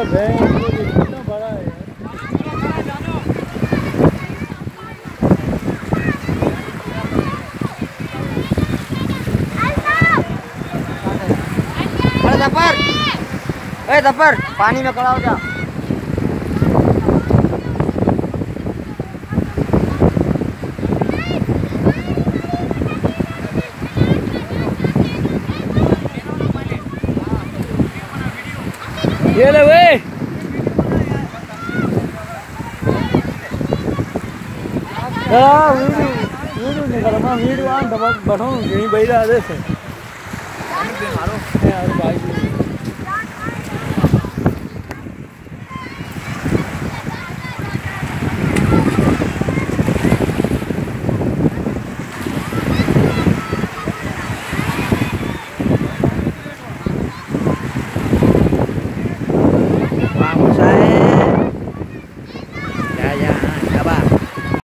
कितना बड़ा है अरे जफर पानी में खड़ा हो जा। ये ले वे वीडियो निकल वीडियो बढ़ो यहीं बैठा आधे से यार भाई